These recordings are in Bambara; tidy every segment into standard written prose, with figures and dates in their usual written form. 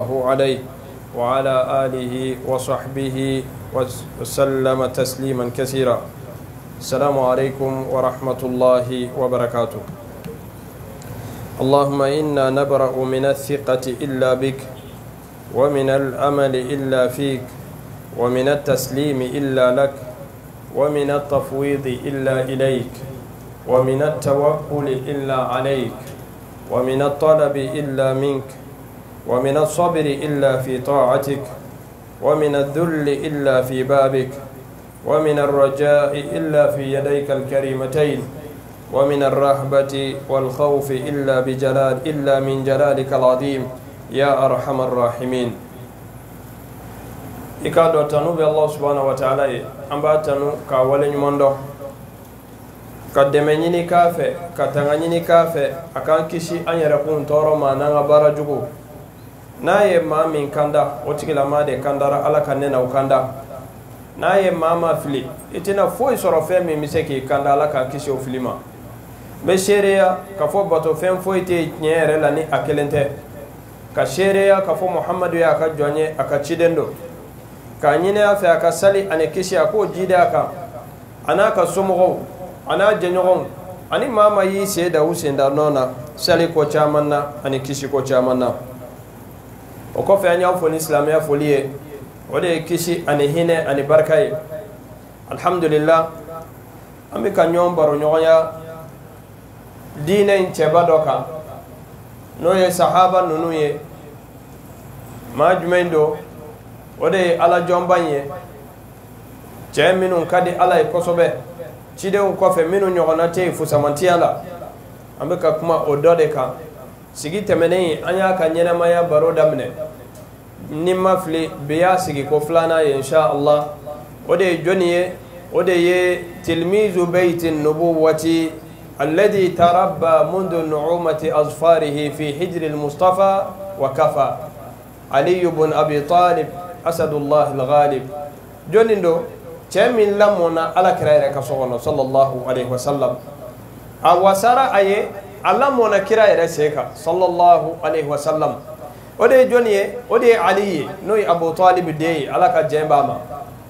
عليه وعلى آله وصحبه وسلم تسليما كثيرا. السلام عليكم ورحمة الله وبركاته. اللهم إنا نبرأ من الثقة إلا بك، ومن الأمل إلا فيك، ومن التسليم إلا لك، ومن التفويض إلا إليك، ومن التوكل إلا عليك، ومن الطلب إلا منك، ومن الصبر إلا في طاعتك، ومن الذل إلا في بابك، ومن الرجاء إلا في يديك الكريمتين، ومن الرهبة والخوف إلا من جلالك العظيم يا أرحم الراحمين. إكادو تنو الله سبحانه وتعالى أمبا تنو كاولي نماندو كدمنيني كافة كتنغنيني كافة أكان كيشي أن يرقون تورو ما نانا بارجوكو naye mamin kanda otigila made kandara ala kanena ukanda naye mama fili itina foi soro femi miseki kanda ala kan kisi o filima be shereya ka fo bato fem foi te nyere la ni akelente ka shereya ka fo Muhammadu ya ka jonye aka chidendo ka nyine afa aka sali ane kisi ako jide aka anaka somo ana jenyogon ani mama yi se da usenda nona sali ko chamanna ani kisi ko chamanna o ko fe anya fo ni islamia foliye o de kisi ani hine ani barkay alhamdulillah ambi kan nyom baro nyoya dine in chebadoka no ye sahaba nunu ye majmendo o de ala jombanye jeminu kadi ala e kosobe chide un ko fe minu nyogona te fu samantiala ambi ka kuma o dode ka sigi temene anya ka nyena maya baro damne nimma fli biya sigi ko flana insha Allah ode joniye ode ye tilmizu baytin nubuwati alladhi tarabba mundu nu'umati azfarihi fi hijr al-mustafa wa kafa Ali ibn Abi Talib asadullah al-ghalib jonindo chemin lamona ala kiraire ka sogono sallallahu alaihi wasallam awasara aye Allah mona kira ere seka sallallahu alaihi wasallam ode joniye ode Ali noy Abu Talib de ala ka jemba ma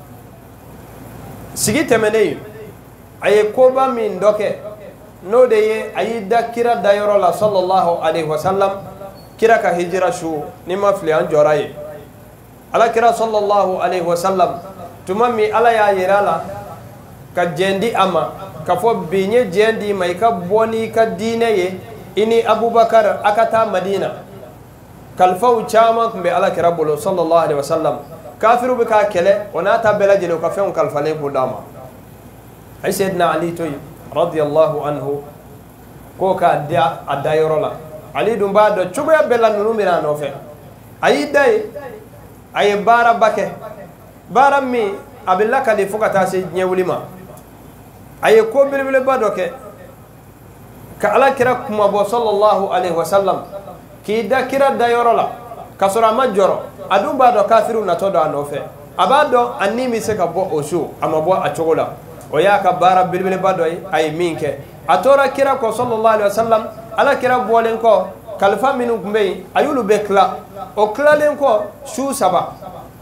sigi temene aye koba min doke no de ye ayi da kira dayoro la sallallahu alaihi wasallam kira ka hijra shu ni mafli an joraye ala kira sallallahu alaihi wasallam tumami ala ya yirala ka jendi ama ka fo binye jendi mai ka boni ka dine ye ini Abubakar akata Madina kalfau chama kumbe ala kirabulu sallallahu alaihi wasallam kafiru bika kele onata bela jelo ka fen kalfale ko dama ay sayyidina Ali toy radiyallahu anhu ko ka dia adayorola Ali dum ba do chuba bela nunu mira no fe ay day ay bara bake bara mi abilla kali fukata se nyewulima aye ko bilbile badoke ka ala kira kuma bo sallallahu alaihi wasallam ki da kira da yorola kasura majoro adu bado kafiru na todo anofe abado animi se ka bo osu amabo achogola o ya ka bara bilbile badoy ay minke atora kira ko sallallahu alaihi wasallam ala kira bolen ko kalfa minu kumbe ayulu bekla o klalen ko shu saba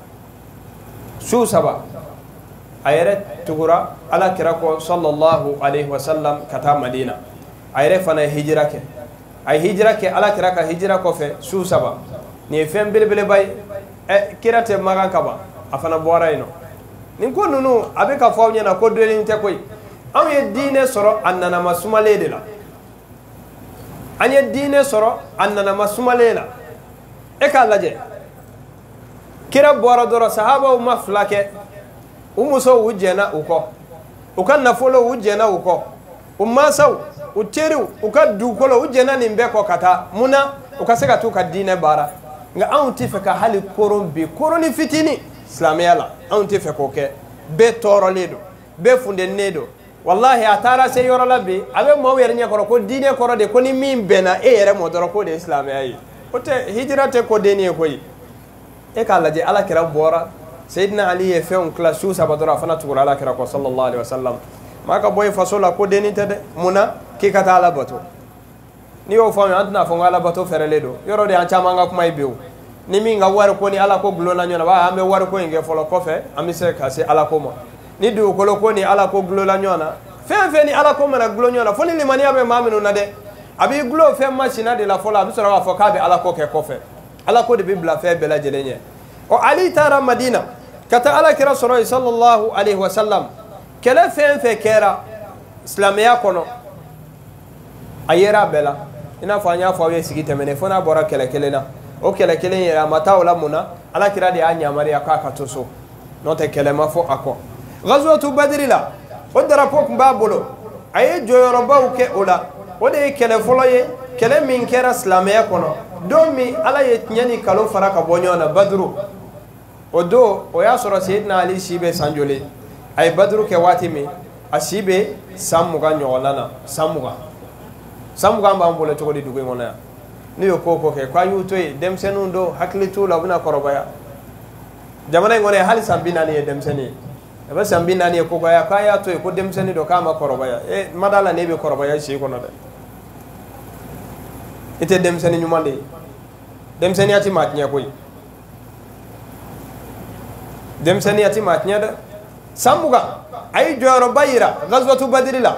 ayere tugura ala kira ko sallallahu alaihi wasallam kata Madina ayere fana hijra ke ay hijra ke ala kira ka hijra ko fe su saba ni fem bilbile bay kira te magan kaba afana boraino nin ko nunu abe ka fo nyana ko dolin te koy am ye dine soro annana masumale de la anye dine soro annana masumale la e ka laje kira bora doro sahaba umma flake umuso wujena uko ukan nafolo wujena uko umasaw uteriu ukadu kolo wujena nimbeko kata muna ukaseka tu kadine bara nga anti feka hali korombe koroni fitini islamiyala anti fekoke be toro ledo be funde nedo wallahi atara se yoro labi abe mo wernya ko dine koro de koni min bena e yere modoro ko de islamiyayi ote hijrate ko deni ko yi e kala je ala kira bora Sayyidina Ali ye feun klasu sabadora fana tukura ala kira ko sallallahu alaihi wasallam maka boy fasola ko deni tede muna ki kata ala bato ni o fami antna fo ala bato fereledo yoro de ancha manga kuma ibew ni min ga wari ko ni ala ko glona nyona ba ambe wari ko nge folo ko fe ami se ka se ala ko mo ni du ko ni ala ko glona nyona fe ni ala ko mana glona nyona fo ni limani abe maminu na de abi glo fe machina de la fola bi sura fo ka be ala ko ke ko fe ala ko de bibla fe bela jelenye o ali tara madina kata ala kira sallallahu alaihi wasallam kala fe kera islamiya kono ayera bela ina fanya fo we sigi temene fo na bora kele na o kele ya mata wala muna ala kira de anya mari aka katoso no te kele ma fo ako ghazwatu badr la o dara pok mbabolo aye joyoroba uke ola o de kele folo ye kele min kera islamiya kono do mi ala ye nyani kalo faraka bonyona badru o do o ya soro sayyidina ali shibe sanjole ay badru ke wati mi asibe samuga nyolana samuga mba mbole to di dugo ngona ni yo koko ke kwa yuto e demsenu ndo hakli tu la buna korobaya jamana ngone hali sambina ni demseni ba sambina ni ko ya kwa ya to e ko demseni do kama korobaya e madala ne be korobaya shi kono de ite demseni nyumande demseni ati matnya koy demseni ati matnya da samuga ay joro bayira ghazwatu badrila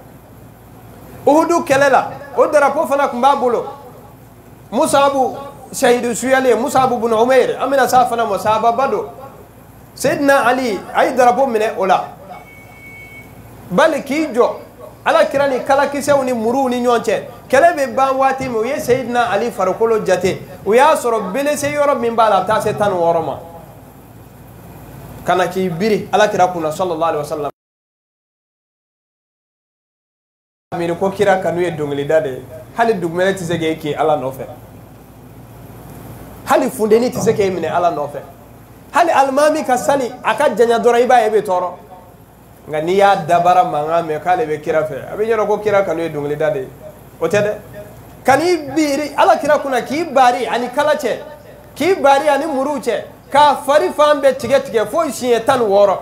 uhudu kelela o darapo fana kumbabolo musabu shahidu suyale musabu ibn umair amina safana musaba bado sayyidina ali ay darapo mine ola bal kijo ala kirani kala kisewni muruni nyonche kelebe ban wati mo ye sayyidina ali farkolo jate o ya soro bele se yoro min bala ta se tan woroma kana ki biri ala kira kuna sallallahu alaihi wasallam mi ko kira kanu ye dongli dade hali dugmele ti sege ki ala no fe hali fundeni ti sege mine ala no fe hali almami kasani aka janya dora iba ebe toro ngani ya dabara manga me kale be kira fe abi nyoro ko kira kanu ye dongli dade o tede kani biri ala kira kuna ki bari ani kalache ki bari ani muruche ka fari fambe tige fo isiye tan woro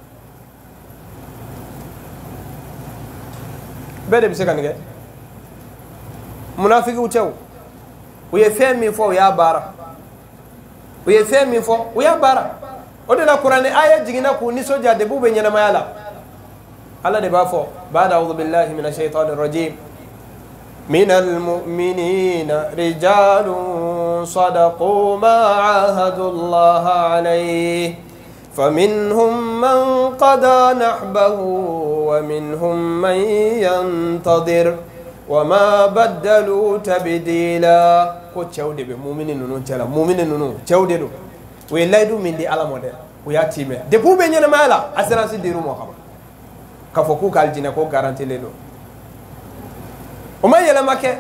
bede bi se kanige munafiki uchew uye femi fo ya bara uye femi fo uya bara o de la qur'ani aya jigina ku ni soja de bube nyana mayala alla de bafo ba'da a'udhu billahi minash shaitanir rajim minal mu'minina rijalun sadaqu ma 'ahadu Allah 'alayhi فمنهم من قضى نحبه ومنهم من ينتظر وما بدلوا تبديلا كو تشاودي بمؤمنين نونو تشالا مؤمنين نونو تشاودي دو وي لايدو من دي على موديل ويا تيمه دي بو بني مالا اسرانسي ديرو مو خبا كفوكو كالجينا كو غارانتي ليدو وما يلا ماكه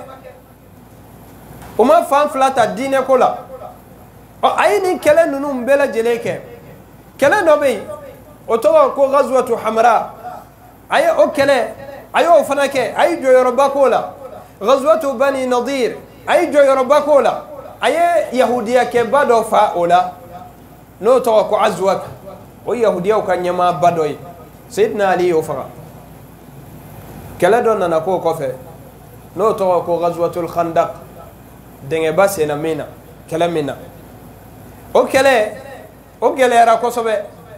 وما فان فلاتا دينه كولا ايني كلا نونو مبلا جليكه kele no be o to ko ghazwatu hamra ay o kele ay o fanake ay joyoro bakola ghazwatu bani nadir ay joyoro bakola ay yahudiya ke bado fa ola no to ko azwak o yahudiya ko nyama badoy sayyidina ali o fa kele don na ko ko fe no to ko ghazwatul khandaq denge basena mina kele mina o kele o gelera kosobe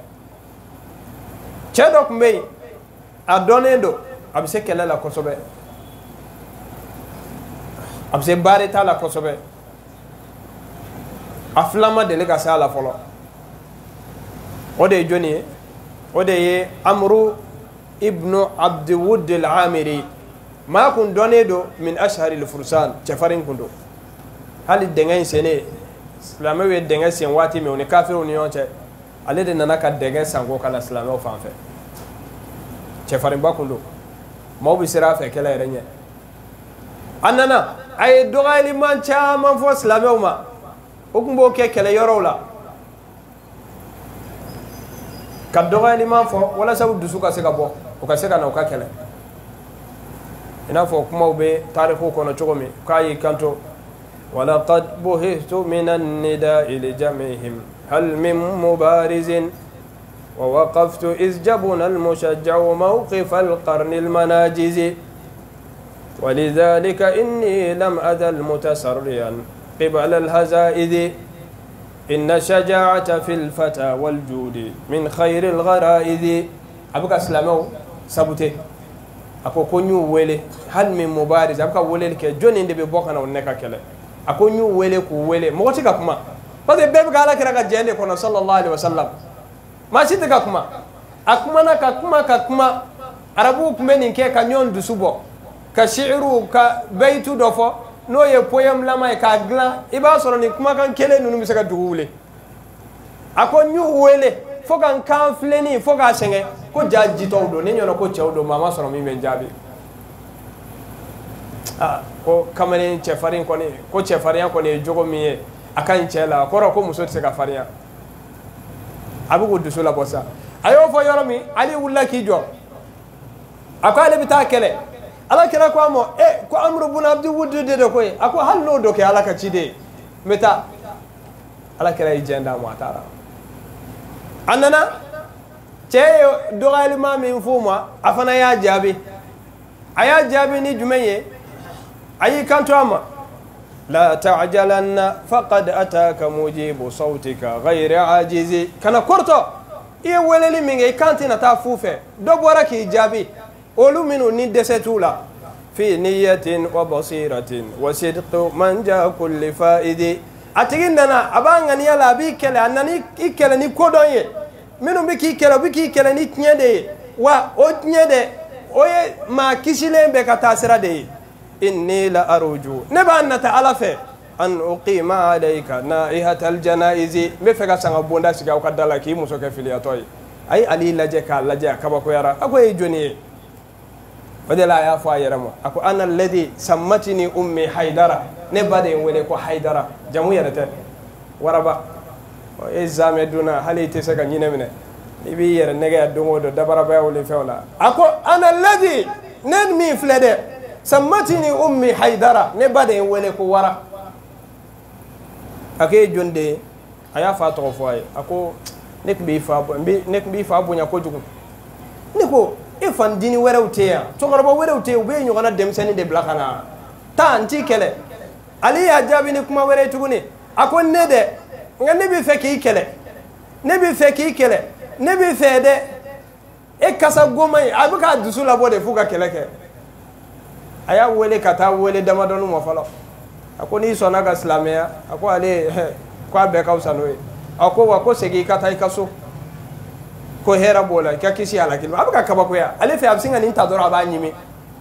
chedok mbey adonendo abse kelela kosobe abse bareta la kosobe aflama delega sala folo ode joni ode ye amru ibnu abdwud al-amiri ma kun donedo min ashhari al-fursan chafarin kundo hali dengen sene islamé we denga sen wati me on kafiru ni yonche ale de nana ka denga sango kala islamé o fanfe che farin bakundo mo bi sira fe kala renye annana ay dogali man cha man fo islamé o ma o kumbo ke kala yorola ka dogali man fo wala sabu dusu ka se ka bo o ka se ka na o ka kala ina fo kuma ube tarikhu kono chogomi kai kanto ولقد بهت من النداء لجمعهم هل من مبارز ووقفت إذ جبنا المشجع موقف القرن المناجز ولذلك إني لم أزل متسريا قبل الهزائد inna shaja'ata fil fata wal judi min khairil ghara'izi abuka silamɛw sabute ako ko ɲu wele hal min mubariz abuka weleli kɛ jɔnni de bɛ bɔ kana o ne ka kɛlɛ a ko ɲu wele k'u wele mɔgɔ tɛ ka kuma parce que bɛɛ bɛ ka alakira ka jɛn de kɔnɔ sallallahu alaihi wasallam maa si tɛ ka kuma a kumana ka kuma arabuw tun bɛ nin kɛ ka ɲɔgɔn dusu bɔ ka shi'iru ka bayitu dɔ fɔ n'o ye poème lama ye k'a dilan i b'a sɔrɔ nin kumakan kelen ninnu bɛ se ka dugu wuli a ko ɲu wele fo ka n kan filenni fo k'a sɛgɛn ko ja jitɔw don ne ɲɔgɔnna ko cɛw don maa ma sɔrɔ min bɛ n jaabi ko kamalen cɛfarin kɔni ko cɛfarinya kɔni ye jogo min ye a ka ɲi cɛ la a kɔrɔ ko muso tɛ se ka farinya a bɛ k'o dusu labɔ sa a y'o fɔ yɔrɔ min ale wulila k'i jɔ a ko ale bɛ taa kɛlɛ ala kira ko a ma ko amru bun abdi wudu de ko ye a ko hali n'o dɔ kɛ ala ka ciden ye n bɛ taa ala kira y'i jɛn d'a ma a taara a nana cɛ ye dɔgɔyalima min f'u ma a fana y'a jaabi a y'a jaabi ni jumɛn ye a y'i kanto a ma la ta'jalanna faqad ataka mujibu sawtika ghayra ajizi kana kɔrɔtɔ i ye weleli min kɛ i kan tɛna taa fu fɛ dɔ bɔra k'i jaabi olu minnu ni dɛsɛ t'u la fi niyatin wa basiratin wa sidqu man jaa kulli fa'idi a tigi nana a b'a ŋaniya la a b'i kɛlɛ a nana i kɛlɛ ni kodɔn ye minnu bɛ k'i kɛlɛ u bɛ k'i kɛlɛ ni tiɲɛ de ye wa o tiɲɛ de o ye maa kisilen bɛ ka taa sira de ye inni la arju ne b'a nata ala fɛ an uqima alayka na'ihatal janaizi n bɛ fɛ ka sanga bonda sigi aw ka da la k'i muso kɛ filiyatɔ ye a ye ali lajɛ k'a lajɛ a kabakoyara a ko e ye jɔnni ye o de la a y'a fɔ a yɛrɛ ma a ko ana alladhi sammatini ummi haidara ne ba de ye n wele ko haidara jamu yɛrɛ tɛ waraba e zamɛ dunna hali i tɛ se ka ɲinɛ minɛ i b'i yɛrɛ nɛgɛ don o don dabarabayaw ni fɛnw la a ko ana alladhi ne min filɛ dɛ sammatini ummi haidara ne ba de ye n wele ko wara a ko e jɔn de ye a y'a fa tɔgɔ fɔ a ye a ko ne tun b'i fa bonya kojugu ne ko e fandini wɛrɛw tɛ yan cɛkɔrɔba wɛrɛw tɛ yen u bɛ ɲɔgɔnna denmisɛnnin de bila ka na taa n t'i kɛlɛ ale y'a jaabi ni kuma wɛrɛ ye tuguni a ko ne dɛ nka ne b'i fɛ k'i kɛlɛ ne b'i fɛ k'i kɛlɛ ne b'i fɛ dɛ e kasa goma ye a bɛ k'a dusu labɔ de f'u ka kɛlɛ kɛ a y'a wele ka taa wele damadɔni ma fɔlɔ a ko n'i sɔnna ka silamɛya a ko ale ko a bɛɛ ka fisa n'o ye a ko wa ko segin i ka taa i ka so ko hɛrɛ b'o la i ka kisi a la kelen a bɛ ka kabakoya ale fɛ a bɛ sin ka nin ta dɔrɔn a b'a ɲimi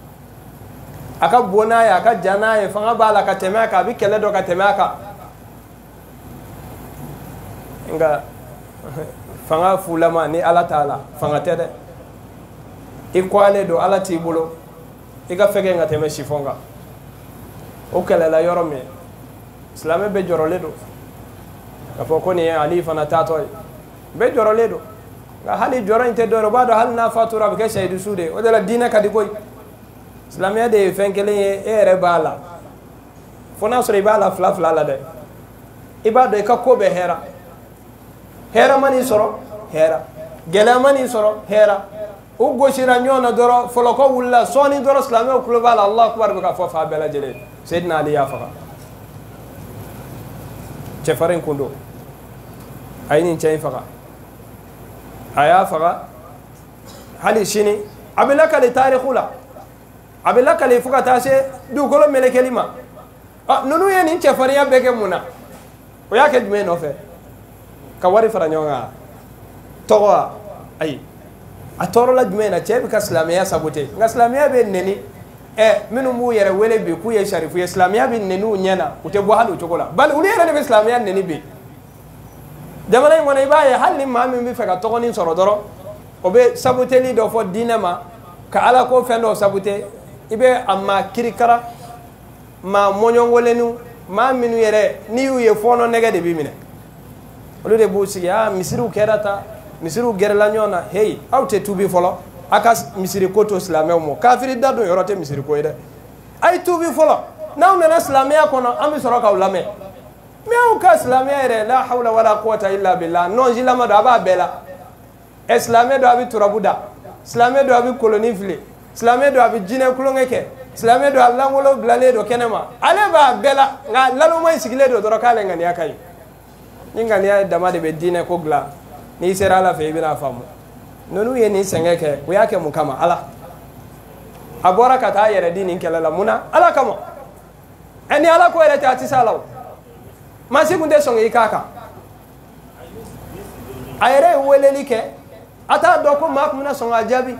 a ka bon n'a ye a ka jan n'a ye fanga b'a la ka tɛmɛ a kan a bɛ kɛlɛ dɔ ka tɛmɛ a kan nka fanga fulama ni ala t'a la fanga tɛ dɛ i kɔlen don ala t'i bolo i ka fɛgɛ ka tɛmɛ sifɔn kan o kɛlɛla yɔrɔ min silamɛ bɛɛ jɔrɔlen don k'a fɔ ko nin ye ali fana taatɔ ye bɛɛ jɔrɔlen don nka hali jɔrɔ in tɛ dɔ ye o b'a dɔn hali n'a fatura a bɛ kɛ sayidu su de ye o de la diinɛ ka di koyi silamɛya de ye fɛn kelen ye e yɛrɛ b'a la fo n'a sɔrɔ i b'a la fila fila la dɛ i b'a dɔn i ka ko bɛɛ hɛra hɛrɛ ma n'i sɔrɔ hɛra gɛlɛya ma n'i sɔrɔ hɛra u gosira ɲɔgɔn na dɔrɔn fɔlɔkɔ wulila sɔɔni dɔrɔn silamɛw tulo b'a la alahu akibaru bɛ ka fɔ fa bɛɛ lajɛlen seyidina ali y'a faga cɛfarin kun don a ye nin cɛ in faga a y'a faga hali sini a bɛ lakale taarikhu la a bɛ lakale fo ka taa se dugukolo melekeli ma ninnu ye nin cɛfarinya bɛɛ kɛ mun na o y'a kɛ jumɛn nɔfɛ ka wari fara ɲɔgɔn kan tɔgɔ wa ayi a tɔɔrɔla jumɛn na cɛ bɛ ka silamɛya sabote nka silamɛya bɛ nɛni minnu b'u yɛrɛ wele bi k'u ye sarifu ye silamɛya bɛ nɛni u ɲɛ na u tɛ bɔ hali o cogo la bali olu yɛrɛ de bɛ silamɛya nɛni bi jamana in kɔnɔ i b'a ye hali ni maa min bɛ fɛ ka tɔgɔnin sɔrɔ dɔrɔn o bɛ sabuteli dɔ fɔ diinɛ ma ka ala ko fɛn dɔ sabute i bɛ a maa kirikara maa mɔɲɔngolenu maa minnu yɛrɛ n'i y'u ye fɔɔnɔ nɛgɛ de b'i minɛ olu de b'u sigi misiriw kɛra ta misiriw gɛrɛla ɲɔgɔn na heyi aw tɛ tuubi fɔlɔ a ka misiri ko to silamɛw ma kafiri da don yɔrɔ tɛ misiri ko ye dɛ a ye tuubi fɔlɔ n'aw nana silamɛya kɔnɔ an bɛ sɔrɔ k'aw lamɛn mais aw ka silamɛya yɛrɛ la hawla wala quwata illa billah nɔnzilama don a b'a bɛɛ la silamɛ don a bɛ turabu da silamɛ don a bɛ koloni fili silamɛ don a bɛ jinɛ kulonkɛ kɛ silamɛ don a lankolon bilalen don kɛnɛ ma ale b'a bɛɛ la nka laloma in sigilen don dɔrɔn k'ale ŋaniya ka ɲi ni ngani ya dama de be dine ko gla ni sera ala fe bina famu nonu ye ni sengeke o yake mukama ala abora kata yere dini kelala muna ala kama eni ala ko yere ta tisalaw masi kunde songi kaka ayere weleli ke ata do ko mak muna songa jabi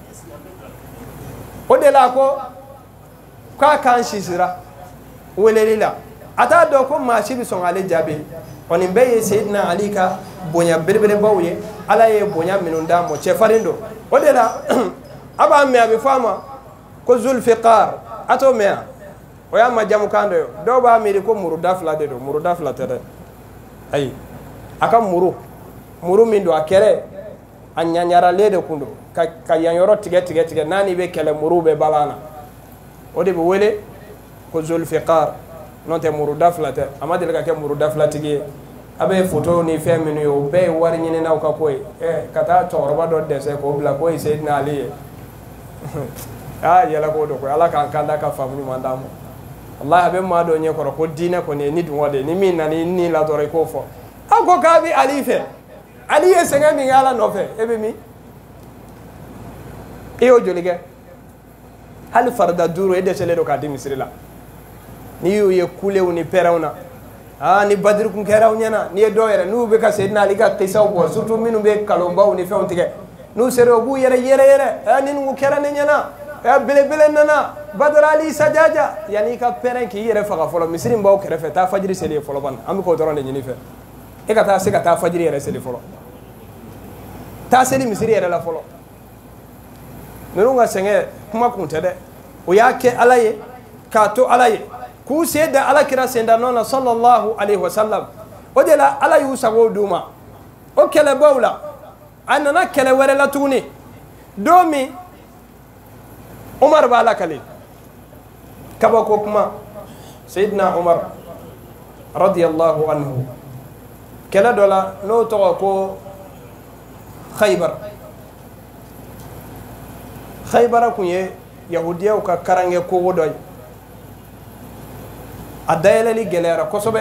o de la ko ka kan shisira weleli la ata do ko ma shibi songa le jabi oni be sayyidina ali ka bonya berbere bawye ala ye bonya minunda mo che farindo o de la aba me abi fama ko zulfiqar ato mea o ya majamu kando yo do ba mi ko muru dafla de do muru dafla tere ay aka muru min do akere anyanyara lede kundo ka yanyoro tige nani be kele muru be balana o de be wele ko zulfiqar non te muru dafla te amade ka ke muru dafla tige abe photo ni fe minu yo be wari nyine na ka koy kata torba do dese ko bla koy sayyidina ali yala ko do ko ala kan kanda ka famu mandamo Allah be ma do nye ko dina ko ne ni dum wode ni min na ni la dore ko fo ako ka bi alife ali e senga mi yala no fe ebe mi e o jolige hal farda duro e de sele do ka di misrila ni yu ye kule woni perawna ni badr kun keraw nyana ni do yere nu be ka sayyidina ali ka qisaw bo surtout minu be kalomba woni fewntike nu sero bu yere ni nu kera ne nyana ya bele nana badrali sajaja yani ka peren ki yere faga folo misrin baw kerefe ta fajiri seli folo ban am ko doron nyini fe e ka ta se ka ta fajiri yere seli folo ta seli misri yere la folo nuru nga senge kuma kunte de o yake alaye ka to alaye ku seda ala kira senda nona sallallahu alaihi wasallam o de la ala yusago duma o kele bawla anana kele were la tuni domi Umar bala kali kaba ko kuma sayyidina Umar radiyallahu anhu kala dola no to ko Khaybar kunye yahudiya ka karange ko wodoy adayele li gelera kosobe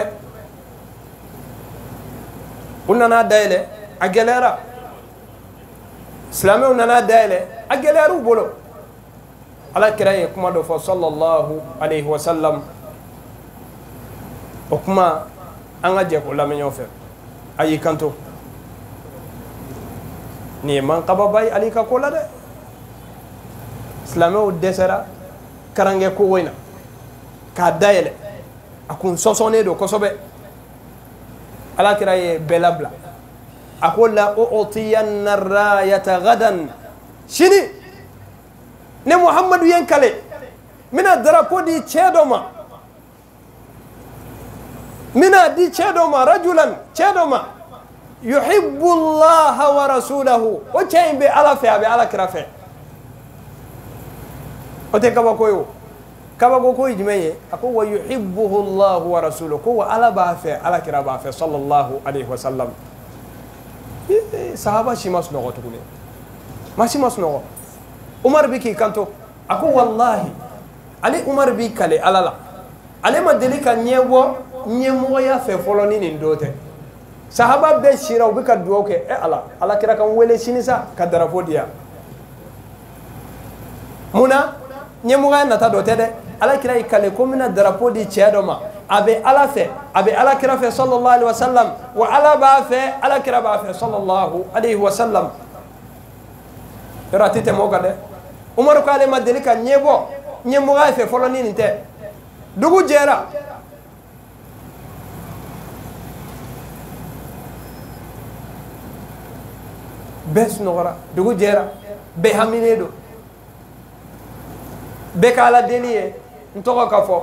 unana dayele a gelera islame unana dayele a geleru bolo ala kiraye kuma do fo sallallahu alayhi wa sallam o kuma anga je ko lamenyo fe ayi kanto ni man qaba bay ali ka ko la de islamo desera karange ko wayna ka dayele akun sosone do kosobe ala kiraye belabla akola utiyanna rayata gadan shini ne Muhammadu yankale mina drapo di chedoma rajulan chedoma yuhibbu Allah wa rasulahu o chaimbe ala fe abe ala krafe o te kaba ko jimeye ako wa yuhibbuhu Allah wa rasuluhu ko wa ala ba fe ala kira ba fe sallallahu alaihi wasallam sahaba shimas no gotukune masimas no Umar biki kanto ako wallahi ali Umar bi kale alala ale ma delika nyemo ya fe folo ni ndote sahaba be shira ubika duoke ala kira kan wele sinisa kadara fodia muna nyemo ga nata dote de ala kira ikale ko mina darapo di chedoma abe ala fe abe ala kira fe sallallahu alaihi wasallam wa ala ba fe ala kira ba fe sallallahu alaihi wasallam ratite mogade Umar ko ale madelika nyemo ga fe folo ni nte dugu jera bes nogara dugu jera be haminedo be kala deliye ntoko kafo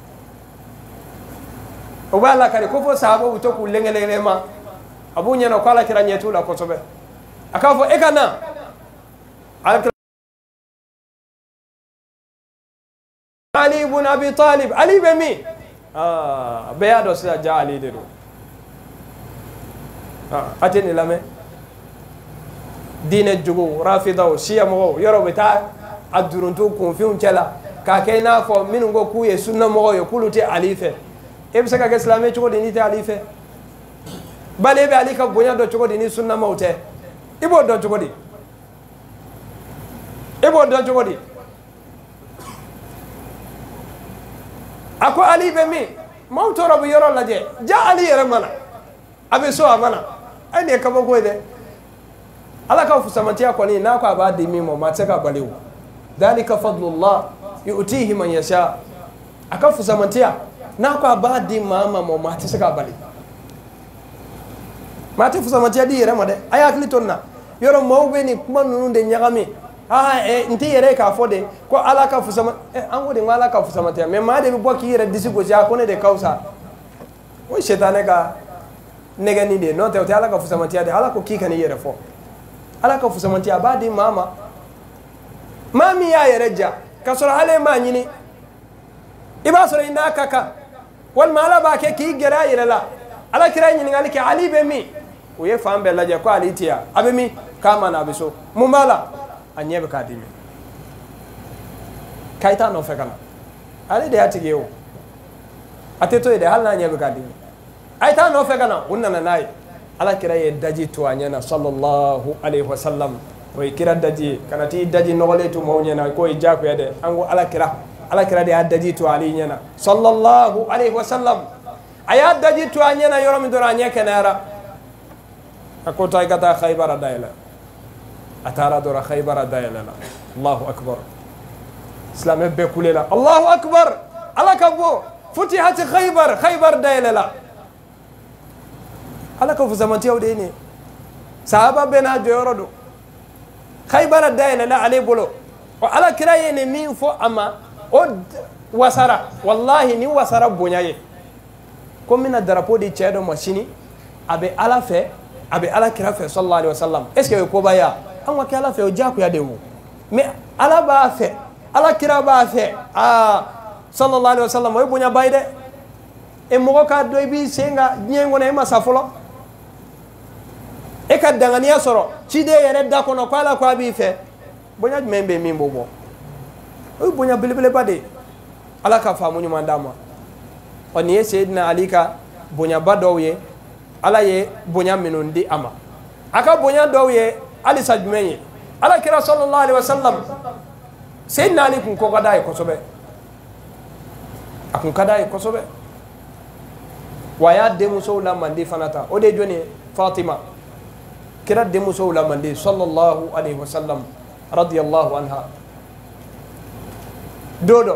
o bala kare ko fo sahabo utoku lengelele ma abu nyano kala kira nyetu la kosobe akafo ekana Ali ibn Abi Talib Ali bemi beado sila ja Ali dedo ateni lame dine jugo rafida o shia mo yoro beta aduruntu konfiun cela ka kayna fo min go ku ye sunna mo yo kuluti alife e be saka islamé ci ko de nité alife bale be ali ka bonya do cogodi ni sunna mawte ibo do cogodi ako ali be mi mawto rabu yoro laje ja ali yere mana abe so amana ai ne ka bogo de ala ka fusamantiya ko ni na ko aba de mi mo ma tsaka balewu dalika fadlullah yu'tihi man yasha aka fusamantiya na ko aba de mama mo ma tsaka bale ma te fusamantiya di yere ma de aya klitonna yoro mawbe ni kuma nunu de nyagami nti yere ka fode ko ala ka fusama an wodi ngala ka fusamantiya me ma de bi boki yere disi go ja ko ne de kausa o shetane ka negani de no te ala ka fusamantiya de ala ko kika ni yere fo ala ka fusamantiya ba di mama mami ya yere ja ka sura hale ma nyini iba sura ina kaka wal mala ba ke ki gera yere la ala kira nyini ngali ke ali be mi o ye fambe la je ko ali tiya abe mi kama na biso mumbala anyebe ka dimi kaita no fe kana ali de atige o ateto de hal na anyebe ka dimi aita no fe kana unna na nai ala kira ye daji to anyana sallallahu alaihi wasallam o kira daji kana ti daji no wale to mo nyana ko e jako yade ango ala kira de daji to ali nyana sallallahu alaihi wasallam aya daji to anyana yoro mi dora nyeke nara akota kata khaybara daila atara dora khaybara daila Allahu akbar islam be kulela Allahu akbar ala kabo futihat khaybar daila ala ko fuzamanti awde ni sahaba bena jorodo khaybara daila la ale bolo o ala kiraye ne min fo ama o wasara wallahi ni wasara bonyaye ko mina drapeau di chedo machine abe ala fe abe ala kira fe sallallahu alaihi wasallam est ce que ko baya an wa kala fe o jaku ya dewu mais ala ba fe ala kira ba fe sallallahu alaihi wasallam o bonya bayde e mo ka do bi senga nyengo na ma safolo e ka dangania soro ci de yere da kono ko ala ko abi fe bonya membe min bobo o bonya bilibile bade ala ka famu nyuma ndama oni ye sayyidina ali ka bonya badowe ala ye bonya minundi ama aka bonya dowe ali sajmenye ala kira sallallahu alaihi wasallam sayyidina ali kun ko kada ko sobe akun kada ko sobe waya de muso la mandi fanata o de joni fatima kira de muso la mandi sallallahu alaihi wasallam radiyallahu anha dodo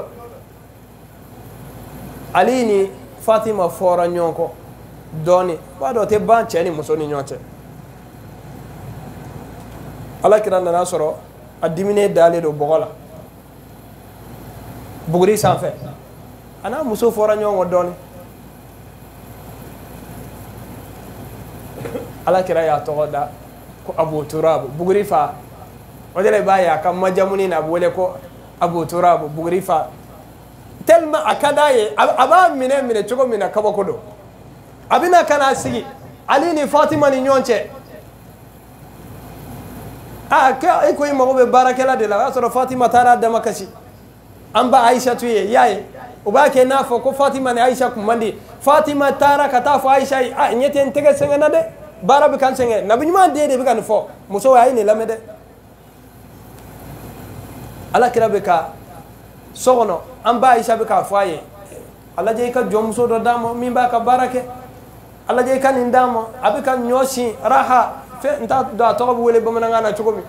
ali ni fatima fora nyonko doni bado te ban cheni muso ni nyoche ala kira na soro adimine dale do bogola bugri sanfe ana muso fora nyongo doni ala kira ya togoda ko abu turab bugri fa wadele baya kam majamuni na bole ko abu turab bugri fa telma akadaye aba mine chogo mina kabakodo abina kana sigi ali ni fatima ni nyonche ka iko imo be barakela de la so fatima tara da makashi amba aisha tuye yaye ubake nafo ko fatima ni aisha kumandi fatima tara kata fo aisha nyete ntege sengena de barabi kan senge nabinyuma de bikan fo muso ayi ni lamede ala kirabeka sogono amba aisha beka faye alla je ka jomso do damo mimba ka barake alla je kan indamo abika nyoshi raha fe nta do to bu wele bamana ngana chukomi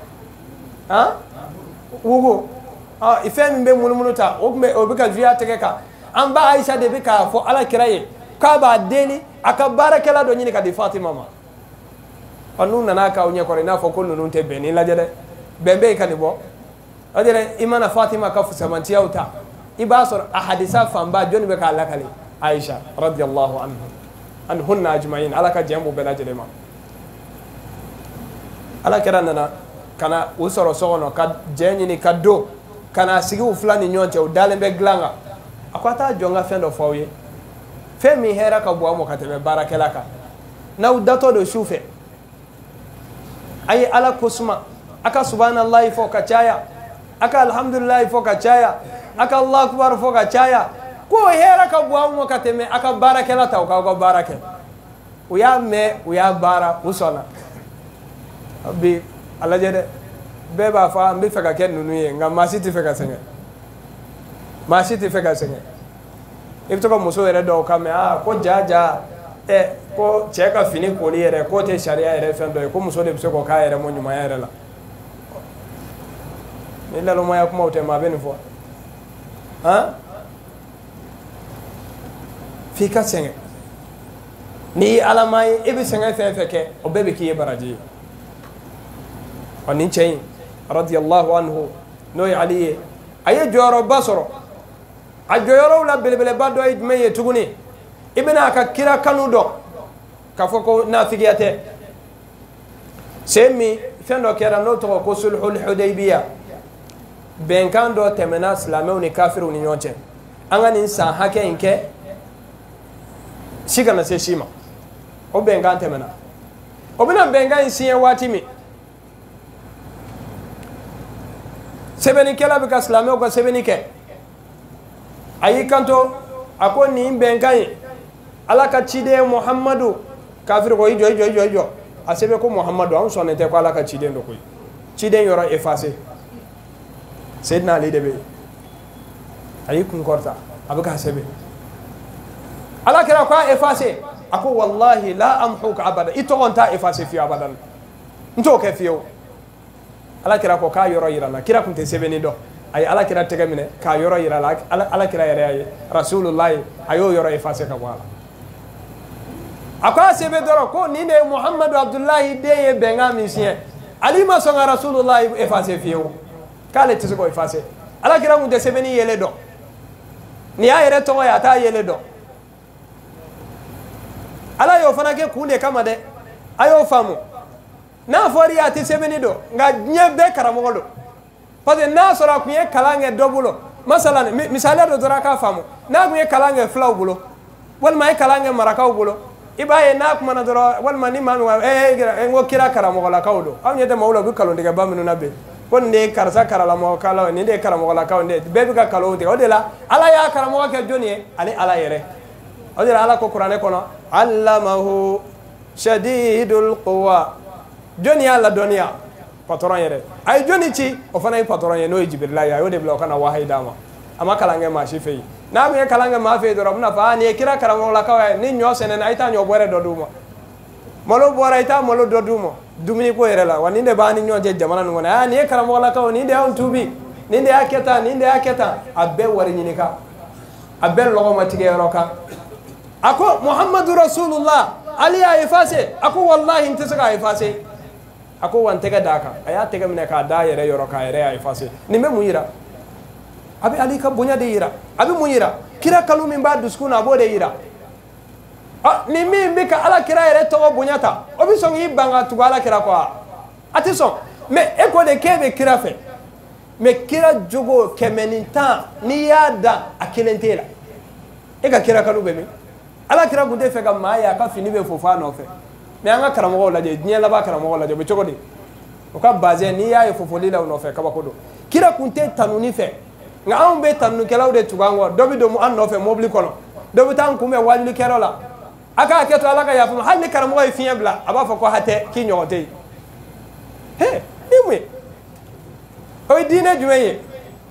wugo ife mbe munumunuta ogme obika via tegeka amba aisha de beka fo ala kiraye ka ba deni aka barake la do nyini ka di fatima ma anu nana ka onye kore na fo ko nunu te beni la jede bembe kan bo adere imana fatima ka fusamanti yauta ibasor ahadisa famba joni be ka lakale aisha radiyallahu anhunna ajma'in alaka jambu benajelema ala keranana kana usoro sogono ka jenyini kaddo kana sigi uflani nyonche udalembe glanga akwata jonga fendo fawye femi hera ka buamo katebe barakelaka na udato do shufe ay ala kusma aka subhanallahi fo kachaya aka alhamdulillah fo kachaya aka allah akbar fo kachaya ko hera ka buamo kateme aka barakela ta ka barake u y'a mɛn u y'a baara u sɔnna bi a lajɛ dɛ bɛɛ b'a fɔ n bɛ fɛ ka kɛ ninnu ye nka maa si tɛ fɛ ka sɛgɛn maa si tɛ fɛ ka sɛgɛn i bɛ to ka muso yɛrɛ dɔw kan mɛn ko ja ko cɛ ka fini koli yɛrɛ k'o tɛ sariya yɛrɛ fɛn dɔ ye ko muso de bɛ se k'o k'a yɛrɛ mɔ ɲumanya yɛrɛ la ni lalomaya kumaw tɛ maa bɛ nin fɔ f'i ka sɛgɛn n'i ye alama ye i bɛ sɛgɛn fɛn fɛn kɛ o bɛɛ bɛ k'i ye baraji ye wa nin cɛ in radiyallahu anhu n'o ye Ali ye a ye jɔyɔrɔba sɔrɔ a jɔyɔrɔw la belebeleba dɔ ye jumɛn ye tuguni i bɛna a ka kira kanu dɔn k'a fɔ ko nafigiya tɛ se min fɛn dɔ kɛra n'o tɔgɔ ko sulhul hudaybiya bɛnkan dɔ tɛmɛna silamɛw ni kafiriw ni ɲɔgɔn cɛ an ka nin san hakɛ in kɛ si kana se si ma o bɛnkan tɛmɛna o bɛna bɛnkan in siɲɛ waati min sɛbɛnnikɛla bɛ ka silamɛw ka sɛbɛnni kɛ a y'i kanto a ko nin bɛnkan in ala ka ciden Muhamadu kafiri ko i jɔ a sɛbɛn ko Muhamadu anw sɔnnen tɛ ko ala ka ciden do koyi ciden yɔrɔ effacé Seydina Ali de bɛ yen a y'i kun kɔrɔta a bɛ k'a sɛbɛn ala kɛra ko a effacé a ko wallahi la amhuka abada i tɔgɔ n t'a effacé fiyewu abadan n t'o kɛ fiyewu ala kɛra ko k'a yɔrɔ yira la kira kun tɛ sɛbɛnni dɔn a ye ala kɛra tɛgɛ minɛ k'a yɔrɔ yira la ala kɛra yɛrɛ y'a ye rasulullah a y'o yɔrɔ effacé ka bɔ a la a ko a sɛbɛn dɔrɔn ko nin de ye Muhammadu Abdullahi den ye bɛnkan min siɲɛ Ali ma sɔn ka rasulullah effacé fiyewu k'ale tɛ se k'o effacé ala kɛra kun tɛ sɛbɛnni yele dɔn nin y'a yɛrɛ tɔgɔ ye a t'a yele dɔn ala y'o fana kɛ kun de kama dɛ a y'o faamu n'a fɔra i ye a tɛ sɛbɛnni dɔn nka diɲɛ bɛɛ karamɔgɔ don parce que n'a sɔrɔ a tun ye kalan kɛ dɔ bolo masalan misaliya dɔ dɔrɔn a k'a faamu n'a tun ye kalan kɛ filaw bolo walima a ye kalan kɛ marakaw bolo i b'a ye n'a kumana dɔrɔn walima ni maa min n ko kira karamɔgɔlakaw don aw ɲɛ tɛ maaw la u bɛ kalontigɛba minnu na bɛn ko nin de ye karisa karalamɔgɔkalaw nin de ye karamɔgɔlakaw nin de bɛɛ bɛ ka kalonw tigɛ o de la ala y'a karamɔgɔ kɛ jɔnni ye ale ala yɛrɛ o de la ala ko kuranɛ kɔnɔ allamahu shadidul quwa jɔnni y'a ladɔnniya patɔrɔn yɛrɛ a ye jɔnni ci o fana ye patɔrɔn ye n'o ye Jibirila ye a y'o de bila o kana wahayi d'a ma a ma kalan kɛ maa si fɛ yen n'a tun ye kalan kɛ maa fɛ yen dɔrɔn a bɛna fɔ nin ye kira karamɔgɔlakaw ye ni ɲɔ sɛnɛna a ye taa ɲɔ bɔrɛ dɔ d'u ma malo bɔra a ye taa malo dɔ d'u ma dumuni ko yɛrɛ la wa nin de b'an ni ɲɔgɔn cɛ jamana nin kɔnɔ nin ye karamɔgɔlakaw nin de y'anw tuubi nin de y'a kɛ tan nin de y'a kɛ tan a bɛɛ wari ɲini kan a bɛɛ lɔgɔmatigɛ yɔrɔ kan a ko Muhammadu Rasulullah Ali y'a effacé a ko wallahi n tɛ se k'a effacé a ko wa n tɛgɛ d'a kan a y'a tɛgɛ minɛ k'a d'a yɛrɛ yɔrɔ k'a yɛrɛ y'a effacé nin bɛ mun yira a bɛ Ali ka bonya de yira a bɛ mun yira kira kanu min b'a dusukun na a b'o de yira ni min bɛ ka ala kira yɛrɛ tɔgɔ bonya ta o bɛ sɔn k'i ban ka tugu ala kira kɔ a tɛ sɔn mais e ko de k'e bɛ kira fɛ mais kira jogo 110 n'i y'a dan a kelen t'e la e ka kira kanu bɛ min ala kira kun tɛ fɛ ka maa ye a ka fini bɛ fofo a nɔfɛ mais an ka karamɔgɔw lajɛ diɲɛ laban karamɔgɔw lajɛ o bɛ cogo di o ka bazɛn n'i y'a ye fofoli la o nɔfɛ kabako don kira kun tɛ tanuni fɛ nka anw bɛ tanunikɛlaw de tugu an kɔ dɔ bɛ don an nɔfɛ mobili kɔnɔ dɔ bɛ taa an kunbɛn wajulikɛyɔrɔ la a k'a hakɛ to ala ka yafa ma hali ni karamɔgɔ ye fiɲɛ bila a b'a fɔ ko hatɛ k'i ɲɔgɔn tɛ yen he ni mun ye o ye diinɛ jumɛn ye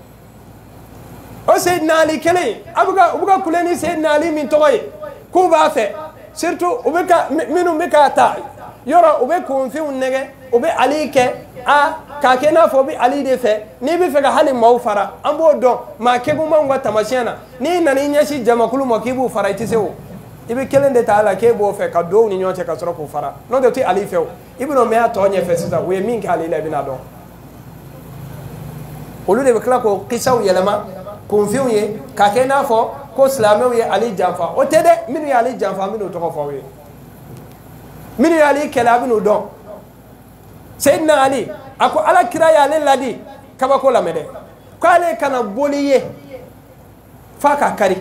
o Seydina Ali kelen u bɛ ka kule ni Seydina Ali min tɔgɔ ye k'u b'a fɛ surtout u bɛ ka minnu bɛ k'a ta yɔrɔ u bɛ kunfinw nɛgɛ u bɛ Ali kɛ k'a kɛ i n'a fɔ u bɛ Ali de fɛ n'i bɛ fɛ ka hali maaw fara an b'o dɔn maa kɛkomanw ka taamasiyɛn na n'i nana i ɲɛsin jamakulu ma k'i b'u fara i tɛ se o i bɛ kelen de ta a la k'e b'o fɛ ka dɔw ni ɲɔgɔn cɛ ka sɔrɔ k'o fara n'o tɛ o tɛ Ali fɛ o i bɛna o mɛn a tɔ ɲɛfɛ sisan u ye min kɛ Ali la i bɛna dɔn olu de bɛ tila k'o kisaw yɛlɛma kunfinw ye k'a kɛ i n'a fɔ ko silamɛw ye Ali janfa o tɛ dɛ minnu ye Ali janfa an bɛn'o tɔgɔ fɔ aw ye minnu ye Ali kɛlɛ a bɛn'o dɔn Seydina Ali a ko ala kira y'ale ladi kabako lamɛn dɛ k'ale kana boli ye f'a ka kari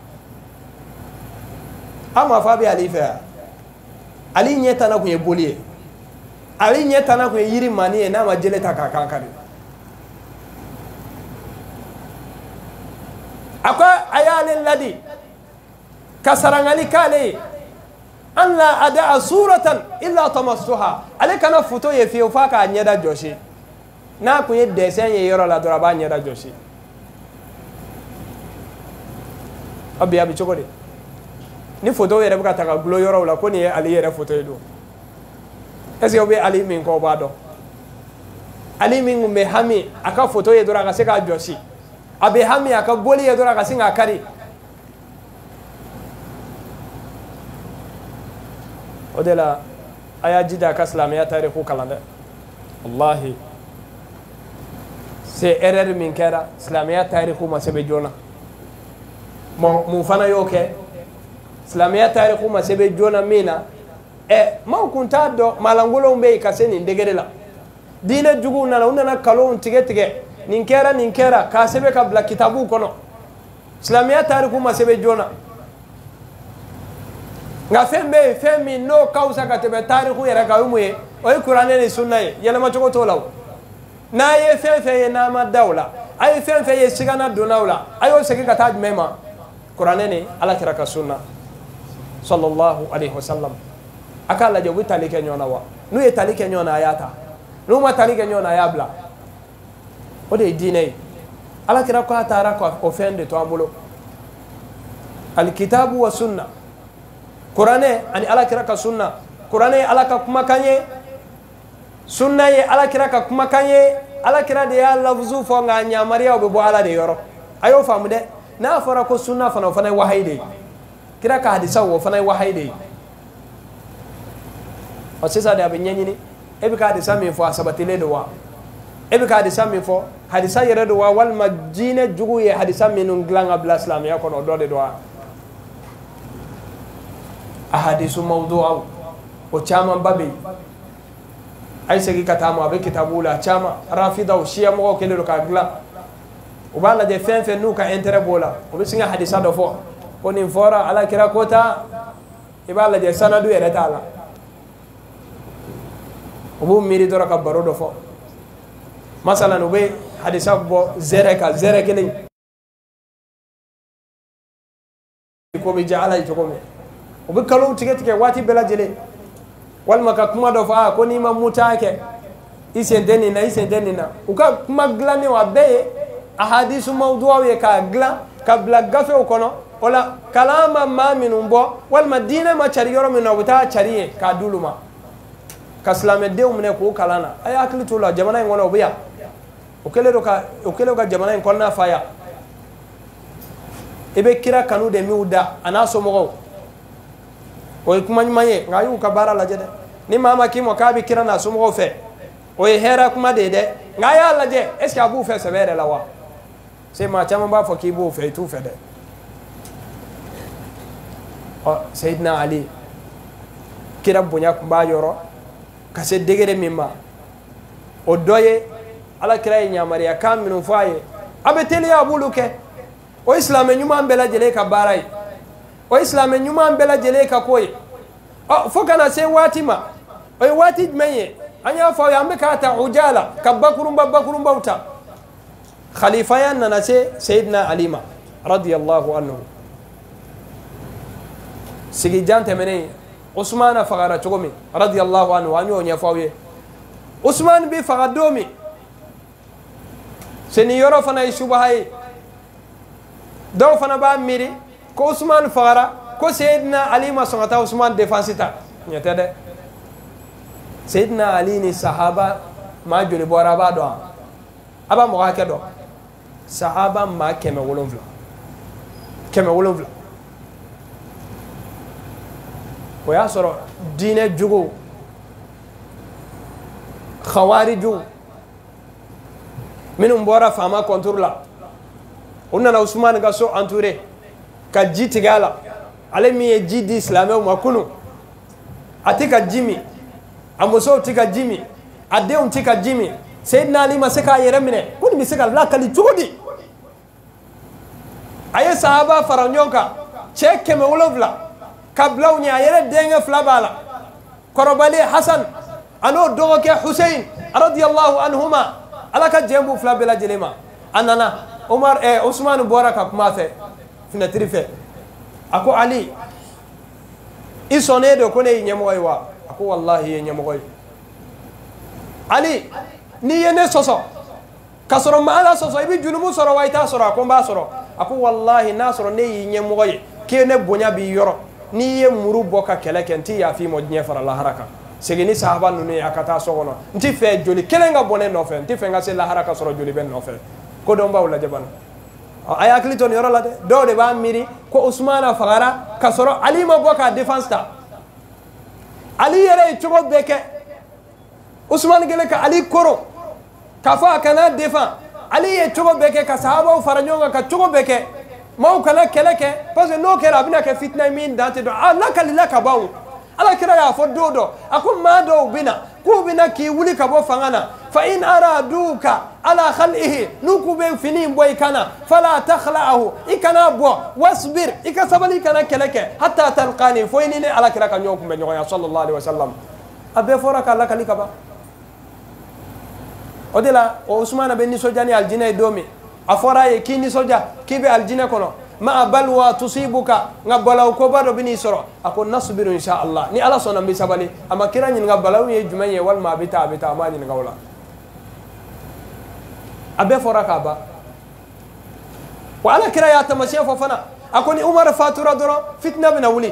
an ma fɔ a bɛ Ali fɛ yan Ali ɲɛ tanna kun ye boli ye Ali ɲɛ tanna kun ye yiri mani ye n'a ma jele ta k'a kan kari a ko a y'ale ladi ka sarangali k'ale ye an la ada'a suratan illa tamastuha ale kana photo ye fiye fa ka ɲɛda jɔsi n'a kun ye dessin ye yɔrɔ la dɔrɔn a b'a ɲɛda jɔsi a bi cogo di ni photo yɛrɛ bɛ ka ta ka gulo yɔrɔw la ko nin ye Ali yɛrɛ photo ye don est-ce que o bɛ Ali min kɔ o b'a dɔn Ali min kun bɛ hami a ka photo ye dɔrɔn a ka se k'a jɔsi a bɛ hami a ka boli ye dɔrɔn a ka se k'a kari o de la a y'a jija a ka silamɛya tariku kalan dɛ wallahi c'est erreur min kɛra silamɛya tariku ma sɛbɛn joona mun fana y'o kɛ silamɛya tariku ma sɛbɛn joona min na maaw kun t'a dɔn maalankolonw bɛ yen ka se nin degere la diinɛ juguw nana u nana kalonw tigɛ tigɛ nin kɛra k'a sɛbɛn ka bila kitabuw kɔnɔ silamɛya tariku ma sɛbɛn joona nka fɛn bɛ yen fɛn min n'o ka wusa ka tɛmɛ tariku yɛrɛ kan o ye mun ye o ye kuranɛ ni sunna ye yɛlɛma cogo t'o la o n'a ye fɛn fɛn ye n'a ma da o la a ye fɛn fɛn ye sigana donna o la a y'o segin ka taa jumɛn ma kuranɛ ni alakira ka sunna sallallahu alaihi wasallam a k'a lajɛ u bɛ tali kɛ ɲɔgɔn na wa n'u ye tali kɛ ɲɔgɔn na a y'a ta n'u ma tali kɛ ɲɔgɔn na a y'a bila o de ye diinɛ ye alakira ko a taara o fɛn de to an bolo alikitabu wa sunna kuranɛ ani alakira ka sunna kuranɛ ye ala ka kumakan ye sunna ye alakira ka kumakan ye alakira de y'a lafuzu fɔ nka ɲamariyaw bɛ bɔ ala de yɔrɔ a y'o faamu dɛ n'a fɔra ko sunna fana o fana ye wahayi de ye kira ka hadisaw o fana ye wahayi de ye ɔ sisan de a bɛ ɲɛɲini e bɛ ka hadisa min fɔ a sabatilen don wa e bɛ ka hadisa min fɔ hadisa yɛrɛ don wa walima diinɛ jugu ye hadisa minnu dilan ka bila silamɛya kɔnɔ o dɔ de don wa ahadisu mawdu'aw o caman ba bɛ yen a ye segin ka taa ma a bɛ kitabuw la caman rafidaw siya mɔgɔw kɛlen don k'a dilan u b'a lajɛ fɛn fɛn n'u ka intérêt b'o la u bɛ sin ka hadisa dɔ fɔ ko nin fɔra alakira ko ta i b'a lajɛ sanadu yɛrɛ t'a la u b'u miiri dɔrɔn ka baro dɔ fɔ masalan u bɛ hadisa bɔ zɛrɛ kan zɛrɛ kelen ko bɛ diya ala ye cogo min u bɛ kalow tigɛ tigɛ waati bɛɛ lajɛlen walima ka kuma dɔ fɔ ko n'i ma muta kɛ i sen tɛ nin na i sen tɛ nin na u ka kuma dilannen a bɛɛ ye ahadisu mawdu'aw ye k'a dilan ka bila gafew kɔnɔ o la kalan ma maa minnu bɔ walima diinɛ ma cari yɔrɔ min na u bɛ taa cari yen k'a di olu ma ka silamɛdenw minɛ k'o kalan na a ye hakili t'o la jamana in kɔnɔ o bɛ yan o kɛlen don ka jamana in kɔnɔna fa yan i bɛ kira kanu de minw da a n'a somɔgɔw o ye kuma ɲuman ye nka a y'u ka baara lajɛ dɛ ni maa ma k'i ma k'a bɛ kira n'a somɔgɔw fɛ o ye hɛrɛ kuma de ye dɛ nka a y'a lajɛ est ce que a b'u fɛ sɛbɛ yɛrɛ la wa se maa caman b'a fɔ k'i b'o fɛ i t'u fɛ dɛ ɔ Seyidina Ali kira bonya tun b'a yɔrɔ ka se degere min ma o dɔ ye alakira ye ɲamariya kan minnu fɔ a ye a bɛ teliya a b'olu kɛ o ye silamɛ ɲuman bɛɛ lajɛlen ka baara ye o ye silamɛ ɲuman bɛɛ lajɛlen ka ko ye ɔ fo kana se waati ma o ye waati jumɛn ye an y'a fɔ aw ye an bɛ k'a ta uja la ka bakurunbaw ta khalifaya nana se Seyidina Ali ma radiyallahu anhu sigi jan tɛmɛnen Usmana fagara cogo min radiyallahu anhu an y'o ɲɛfɔ aw ye Usman bi faga don min se nin yɔrɔ fana ye subaha ye dɔw fana b'a miiri ko Usman fagara ko Seyidina Ali ma sɔn ka taa Usman défense ta ɲɛ tɛ dɛ Seyidina Ali ni sahaba maa joli bɔra a b'a dɔn a b'a mɔgɔ hakɛ dɔn sahaba maa 700 700 o y'a sɔrɔ diinɛ jugu khawariju minnu bɔra faama contour la u nana Usman ka so entouré ka ji tigɛ a la ale min ye ji di silamɛw ma kunun a tɛ ka ji min a musow tɛ ka ji min a denw tɛ ka ji min Seyidina Ali ma se k'a yɛrɛ minɛ ko nin bɛ se ka lakali cogo di a ye sahaba fara ɲɔgɔn kan cɛ 700 ka bila u ɲɛ a yɛrɛ denkɛ 2 b'a la kɔrɔbalen Hasan a n'o dɔgɔkɛ Husein radiyallahu anhuma ala ka jɛn b'u 2 bɛɛ lajɛlen ma a nana Usman bɔra ka kuma fɛ fenêtre fɛ a ko Ali isone do ko ne nyemoy wa ako wallahi ye nyemoy ali ni yene soso kasoro ma ala soso ibi junumu soro waita soro ako mba soro ako wallahi nasoro ne nyemoy ke ne bonya bi yoro ni ye muru boka keleke nti ya fi mo nye fara la haraka segini sahaba nunu akata sogono nti fe joli kelenga bone no fe nti fe nga se la haraka soro joli ben no fe ko do mba wala jaban aya kliton yoro la de do de ba miri ko usmana fagara kasoro ali ma boka defense ta ali yere chugo beke usman gele ka ali koro kafa kana defend ali ye chugo beke ka sahaba faranjonga ka chugo beke mau kana keleke parce que no kera bina ke fitna min dante do Allah kalila ka bawo ala kira ya fo dodo akum ma do bina ku bina ki wuli ka bo fangana fa in araduka ala khal'ihi nuku be fini boy kana fala takhla'ahu ikana bo wasbir ikasabali kana keleke hatta talqani fo ini ne ala kira ka nyoku be nyoya sallallahu alaihi wasallam abe fora ka Allah kalika ba odela o usman ben ni sojani aljina domi afora ye kini soja kibe aljina kono ma balwa tusibuka ngabalaw ko bado bini soro ako nasbiru insha Allah ni ala sona mbi sabali ama kira nyin ngabalaw ye jumaye wal ma bita ma nyin ngawla abe fora ka ba wala kira ya tamashiya fo fana ako ni umar fatura doro fitna bina wuli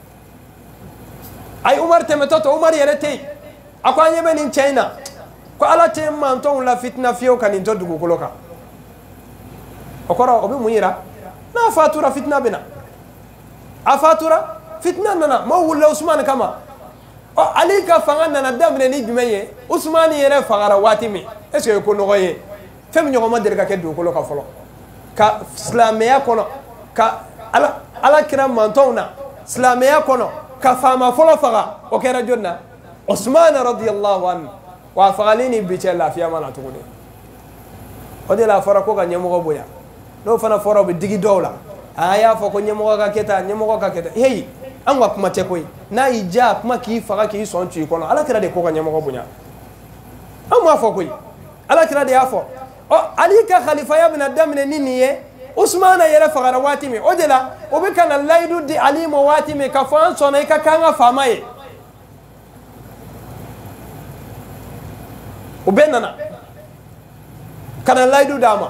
ay umar temetoto umar yerete ako anyebe nin china ko ala temma anton la fitna fiyo kan into dugu koloka okoro obi muira na fatura fitna bina afatura fitna nana ma wulla usman kama o ali ka fanga nana damne ni jumeye usman yere fagara watimi est-ce que ko nogoye fem nyogo ma derga ke du ko ka folo ka islamiya kono ka ala kira mantona islamiya kono ka fama folo faga o kera jonna usman radiyallahu anhu wa fagalini bi la fiya mana tugune o de la fara ko ga nyemo boya no fana foro be digi dowla aya fo ko nyemo ka keta hey an wa kuma te koy na ija kuma ki faga ki son tu kono ala kira de ko ga nyemo bunya an ma fo koy ala kira de afo o ali ka khalifa ya ibn adamne niniye usman yere faga watimi o de la o be kana laydu di ali mo watimi ka fan sona ka kanga famaye o benana kana laydu dama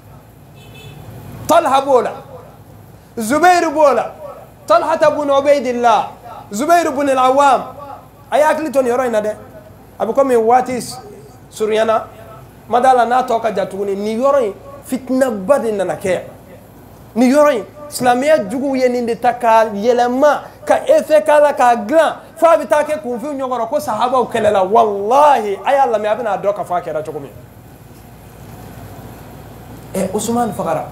طلحة بولا زبير بولا طلحة بن عبيد الله زبير بن العوام أياكلتون يروينا ده أبوكم واتيس سوريانا مدالا ناتوكا جاتوني نيورين فتنة بدنا نكيا نيورين إسلامية جوجو ينين تكال يلما كإفكالا كغلا فابتاكي كونفيو نيورو كو صحابة وكللا والله أي الله ميابنا دوكا فاكرة جوكمي عثمان فقرا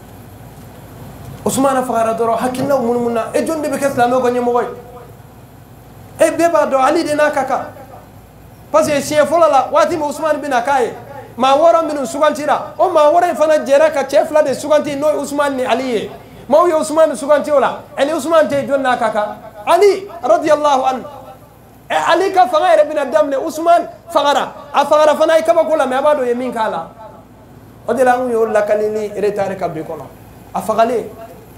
عثمان فقرا درو حكينا ومنمنا جون دي بكس لامو غني موي بيبا دو علي دينا كاكا باسي شي فولا واتي عثمان بن كاي ما ورا من سوغانتيرا او ما ورا فانا جيراكا شيف لا دي سوغانتي نو عثمان ني علي ما هو عثمان سوغانتي ولا اني عثمان تي جون كاكا علي رضي الله عنه علي كفغير بن الدم عثمان فقرا افغرا فانا كما كولا ما بادو يمين كالا odela ngu yo lakalini retare kabbe kono afagale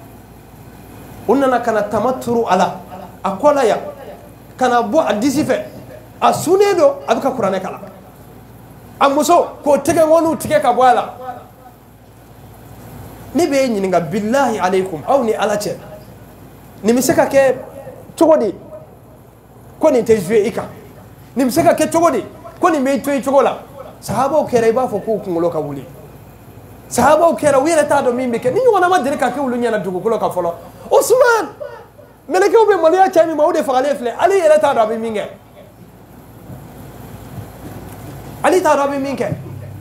unna kana tamatturu ala akola ya kana bo adisife asunedo abika qur'ane kala amuso ko tege wonu tike ka bwala ni be nyininga billahi alaikum aw ni alache ni miseka ke togodi ko ni tejwe ika ni miseka ke togodi ko ni me toy togola sahaba kere ba fo ko kungulo ka wuli sahaba kera wira ta do mimbe ke ni wona ma dire ka ke ulunya na dugu ko ka folo usman meleke obe maliya chami maude fagale fle ali yela ta do bi minge ali ta do bi minge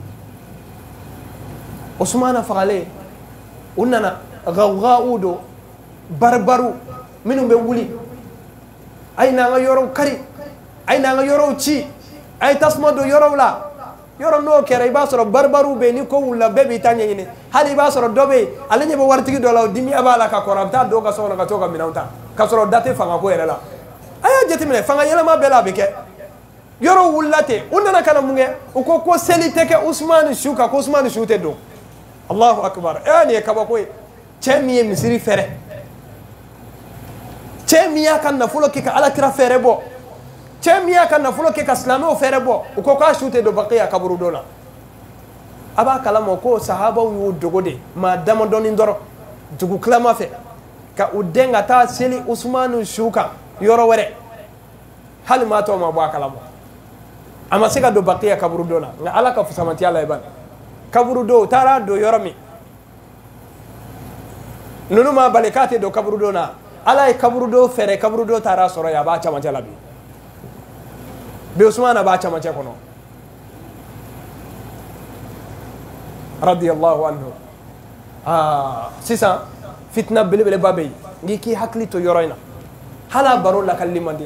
usman fagale unana gawgaudo barbaru minum be wuli ayna nga yoro kari ayna nga yoro ci ay tasma do yoro la yoro no kere ba soro barbaru be ni ko wula bebi tanya yini hali ba soro dobe alenye bo wartigi do law dimi abala ka korabta do ga soro ga to ga minauta ka soro date fanga ko erela aya jeti mine fanga yela ma bela beke yoro wulate unana kana munge uko ko selite ke usman shuka ko usman shute do Allahu akbar yani ka ba ko chemi misiri fere cɛ min y'a ka nafolo kɛ ka alakira fɛɛrɛ bɔ cɛ min y'a ka nafolo kɛ ka silamɛw fɛɛrɛ bɔ u ko k'a su tɛ don baqiya kaburu dɔ la a b'a kalama ko sahabaw y'u dogo de maa damadɔni dɔrɔn dugu tilama fɛ ka u den ka taa seli usmanu su kan yɔrɔ wɛrɛ hali maa tɔw ma bɔ a kalama a ma se ka don baqiya kaburu dɔ la nka ala ka fusamatiya la i bani kaburu dɔ u taara don yɔrɔ min ninnu ma bali k'a tɛ don kaburu dɔ la ala ye kaburu dɔ fɛɛrɛ kaburu dɔ taara sɔrɔ yen a b'a camancɛ la bi usmana b'a camancɛ kɔnɔ radiyallahu anhu sisan fitna belebeleba bɛ yen n'i k'i hakili to yɔrɔ in na hala baro lakalili man di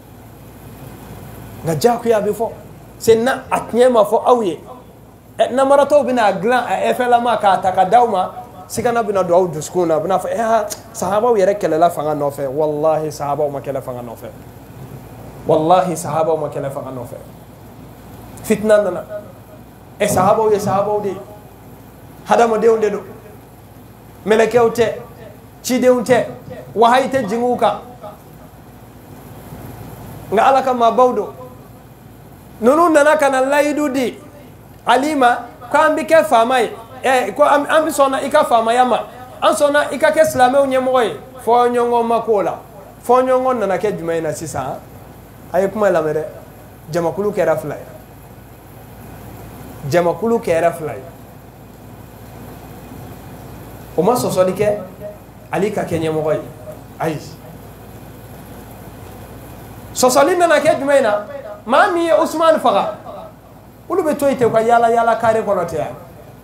nka jagoya a bɛ fɔ c'est na a tiɲɛ ma fɔ aw ye namaratɔw bɛna a dilan a efɛlama k'a ta ka d'aw ma sigana bɛna don aw dusukun na a bɛna fɔ sahabaw yɛrɛ kɛlɛla fanga nɔfɛ wallahi sahabaw ma kɛlɛ fanga nɔfɛ wallahi sahabaw ma kɛlɛ fanga nɔfɛ fitna nana sahabaw ye sahabaw de hadamadenw de don mɛlɛkɛw tɛ cidenw tɛ wahayi tɛ jigin u kan nka ala ka maabaw don ninnu nana ka na layidu di ali ma ko an bɛ kɛ faama ye ko an bɛ sɔnna i ka faamaya ma an sɔnna i ka kɛ silamɛw ɲɛmɔgɔ ye fɔɲɔgɔn ma k'o la fɔɲɔgɔn nana kɛ jumɛn na sisan a ye kuma lamɛn dɛ jamakulu kɛra fila ye jamakulu kɛra fila ye o ma sɔsɔli kɛ ali ka kɛ ɲɛmɔgɔ ye ayi sɔsɔli nana kɛ jumɛn na maa min ye usman faga olu bɛ to yen ten u ka yaala yaala kare kɔnɔ ten yan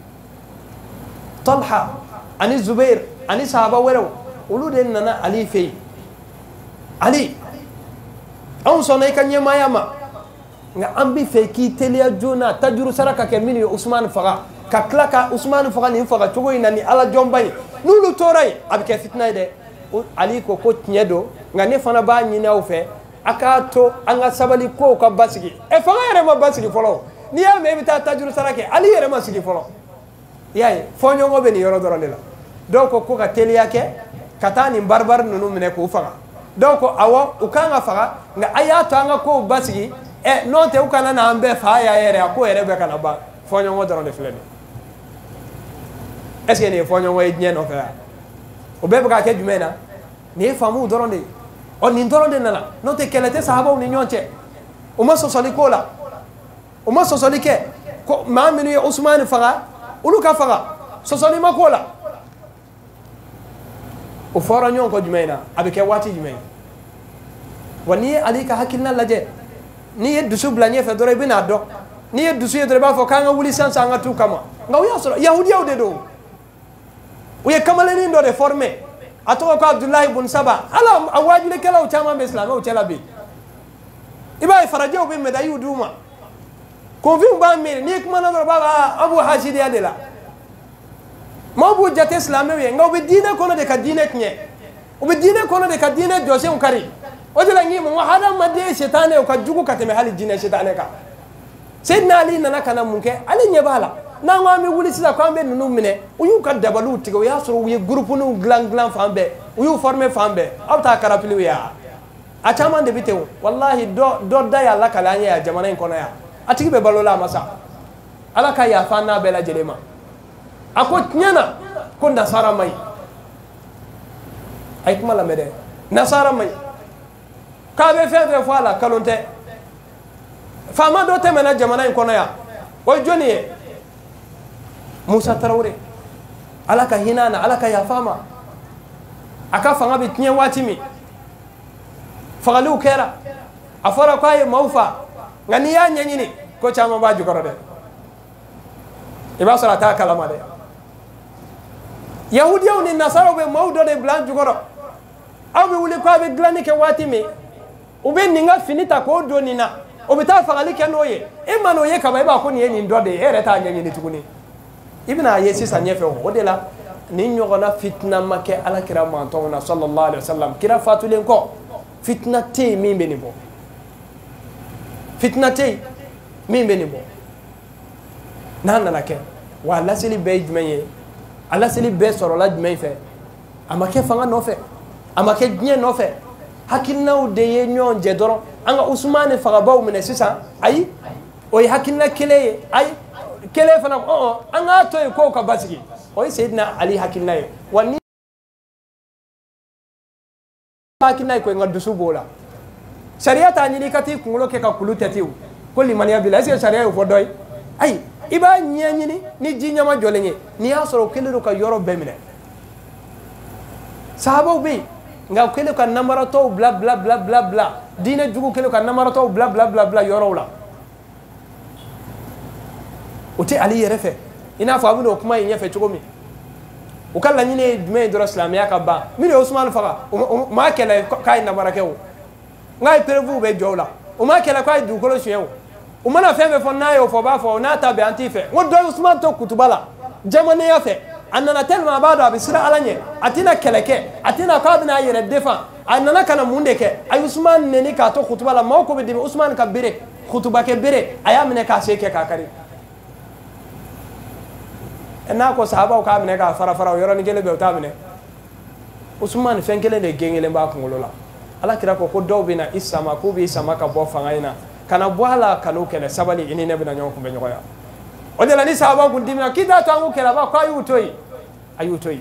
talha ani zubair ani sahaba wɛrɛw olu de nana ali fɛ yen ali anw sɔnna i ka ɲɛmaaya ma nka an bɛ fɛ k'i teliya joona tajuru sara ka kɛ minnu ye usman faga ka tila ka usman faga nin faga cogo in na ni ala jɔnba ye n'olu tora yen a bɛ kɛ fitina ye dɛ ali ko tiɲɛ don nka ne fana b'a ɲini aw fɛ a k'a to an ka sabali kow ka basigi fanga yɛrɛ ma basigi fɔlɔ n'i y'a mɛn i bɛ taa tajuru sara kɛ ali yɛrɛ ma sigi fɔlɔ i y'a ye fɔɲɔgɔn bɛ nin yɔrɔ dɔrɔn de la dɔw ko ka teliya kɛ ka taa nin baribari ninnu minɛ k'u faga dɔw ko awɔ u kan ka faga nka a y'a to an ka kow basigi n'o tɛ u kana n'an bɛɛ fa y'a yɛrɛ a ko yɛrɛ bɛ kana ban fɔɲɔgɔn dɔrɔn de filɛ nin est ce que nin ye fɔɲɔgɔn ye diɲɛ nɔfɛ yan o bɛɛ bɛ ka kɛ jumɛn na nin ye faamuw dɔrɔn de ye nin dɔrɔn de nana n'o tɛ kɛlɛ tɛ sahabaw ni ɲɔgɔn cɛ u ma sɔsɔli k'o la u ma sɔsɔli kɛ ko maa minnu ye usmani faga olu ka faga sɔsɔli ma k'o la o fɔra ɲɔgɔn kɔ jumɛn na a bɛ kɛ waati jumɛn wa n'i ye ali ka hakilina lajɛ n'i ye dusu bila ɲɛfɛ dɔrɔn i bɛ n'a dɔn n'i ye dusu ye dɔrɔn i b'a fɔ k'an ka wuli sisan an ka t'u kama nka o y'a sɔrɔ yahudiyaw de don u ye kamalennin dɔ de former a tɔgɔ ko abdulahi bun saba ala a wajilikɛlaw caman bɛ silamɛw cɛla bi i b'a ye farajɛw bɛ médaille d'u ma konfinw b'a miiri n'i kumana dɔrɔn b'a fɔ aw b'u hasidiya de la maaw b'u jate silamɛw ye nka u bɛ diinɛ kɔnɔ de ka diinɛ tiɲɛ u bɛ diinɛ kɔnɔ de ka diinɛ jɔsenw kari o de la n k'i ma n ko hadamaden ye sitanɛ o ka jugu ka tɛmɛ hali diinɛ sitanɛ kan Seydina Ali nana ka na mun kɛ ale ɲɛ b'a la n'an ko an bɛ wuli sisan ko an bɛ ninnu minɛ u y'u ka dabaliw tigɛ o y'a sɔrɔ u ye gurupuniw dilan fan bɛɛ u y'u former fan bɛɛ aw t'a karapiliw ye a caman de bɛ ten o walahi dɔ da y'a lakale an ye yan jamana in kɔnɔ yan a tigi bɛ balola a ma sa ala ka yafa n'a bɛɛ lajɛlen ma a ko tiɲɛ na ko nasara ma ɲi a ye kuma lamɛn dɛ nasara ma ɲi k'a bɛ fɛn fɛn fɔ a la kalon tɛ faama dɔ tɛmɛna jamana in kɔnɔ yan o ye jɔnni ye Musa Tarawele ala ka hinɛ na ala ka yafa ma a ka fanga bɛ tiɲɛ waati min fagaliw kɛra a fɔra ko a ye maaw fa nka n'i y'a ɲɛɲini ko caman b'a jukɔrɔ dɛ i b'a sɔrɔ a t'a kalama dɛ yahudiyaw ni nasaraw bɛ maaw dɔ de bila an jukɔrɔ aw bɛ wuli ko a bɛ dilanni kɛ waati min u bɛ nin ka fini ta k'o don nin na o bɛ taa fagali kɛ n'o ye e ma n'o ye kaban i b'a ko nin ye nin dɔ de ye e yɛrɛ t'a ɲɛɲini tuguni i bɛna a ye sisan ɲɛfɛ o de la nin ɲɔgɔnna fitina ma kɛ alakira mantɔnw na sallallahu alaihi wa sallam kira fatulen kɔ fitina tɛ yen min bɛ nin bɔ fitina tɛ yen min bɛ nin bɔ n'a nana kɛ wa a laseli bɛɛ ye jumɛn ye a laseli bɛɛ sɔrɔla jumɛn fɛ a ma kɛ fanga nɔfɛ a ma kɛ diɲɛ nɔfɛ hakilnaw de ye ñon je doro anga Ousmane fagabaw mine sisa ay oy hakilna kele ay kele fana anga toy ko ka basigi oy Sayyidina Ali hakilna wani hakilna ko nga dusu bola sharia ta ni kati kungulo ke ka kulutetiu ko limaniya bila est-ce que sharia yo fodoy ay iba nyanyini ni jinyama jolenye ni asoro kele ka yoro bemine sahaba bi nga kele ka namara to bla bla bla bla bla dina jugu kele ka namara to bla bla bla bla yoro la uti Ali yerefe ina fa abuno kuma yin yefe chugomi ukalla nyine dume doro islamiya ka ba mi de Usman faga ma kele kai namara kewo ngai prevu be jowla o ma kele kai du kolo shewo o mana fe be fo nayo fo ba fo na tabe antife ngo do Usman to kutubala jamane yafe annana telma bado abisira alanye atina keleke atina kabina yere defa annana kana munde ke ay Usman ne ni ka to khutba la mako be de Usman ka bere khutba ke bere ayamne ka sheke ka kari enna ko sahaba ka amne ka fara fara yoro ni gele be utamne Usman fenkele de gengele ba ko ngolola ala kira ko do bina isama ko bi isama ka bo fangaina kana bwala kanu kele sabali ini ne bina nyoko be nyoya o de la ni sahaba ko dimina kita to angu kela ba ko ayutoyi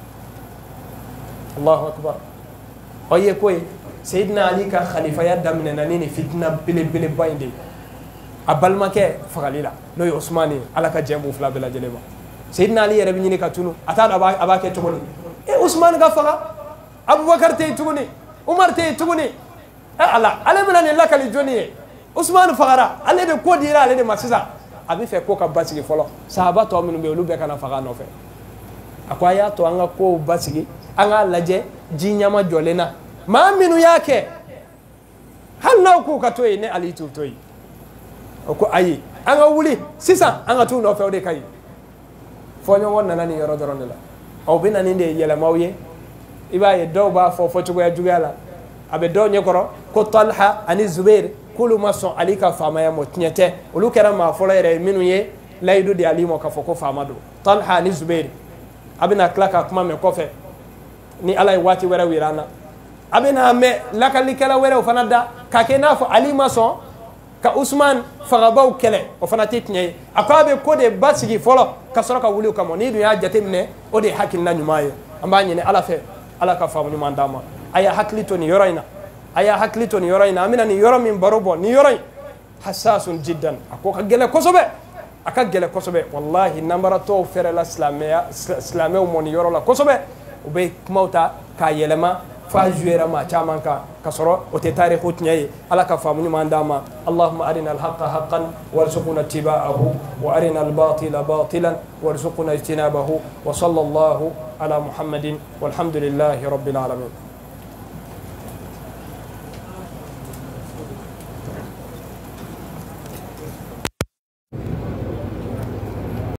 Allahu akbar oye koy Sayyidina Ali ka khalifa ya damne nanini fitna bile bayndi abalma ke fagalila no Usmani ala ka jembu fla bela jeleba Sayyidina Ali yere binyini ka tunu ata abake tuguni Usman ga faga Abubakar te tuguni Umar te tuguni ala mena ni lakali joni Usman fagara ale de ko dira ale de masisa abi fe ko ka basigi folo sahaba to minu be olu be kana faga no fe akwaya to anga ko basigi anga laje jinyama jolena ma minu yake hanna ko ka toyi ne Ali tu toyi ko ayi anga wuli sisa anga tu no fe o de kai fonyo wonna nani yoro doronela o bina ni de yele mawye iba ye do ba fo tugo ya jugala abe do nyekoro ko Talha ani Zubair kulu mason Ali ka fama ya motnyete olu kera ma folo yere minu ye laydu de Ali mo ka fo ko fama do Talha ani Zubair abina klaka kuma me kofe ni alay wati wera wirana abina me lakali kala wera fana da ka kena fo Ali mason ka Usman fagabaw kele o fana titnye akabe ko de basigi folo ka soroka wuli ka mo ni du ya jatemne o de hakil na nyumaye ambanye ne ala fe ala ka famu ni mandama aya haklito ni yoraina amina ni yoro min barobo ni yoray hassasun jiddan ako ka gele kosobe wallahi namara to fere la islamia mo ni yoro la kosobe ube kumauta ka yelema fa juera ma chamanka kasoro o te tarikhu tnyai ala ka famu ni mandama allahumma arina alhaqqa haqqan warzuqna ittiba'ahu wa arina albatila batilan warzuqna ijtinabahu wa sallallahu ala muhammadin walhamdulillahi rabbil alamin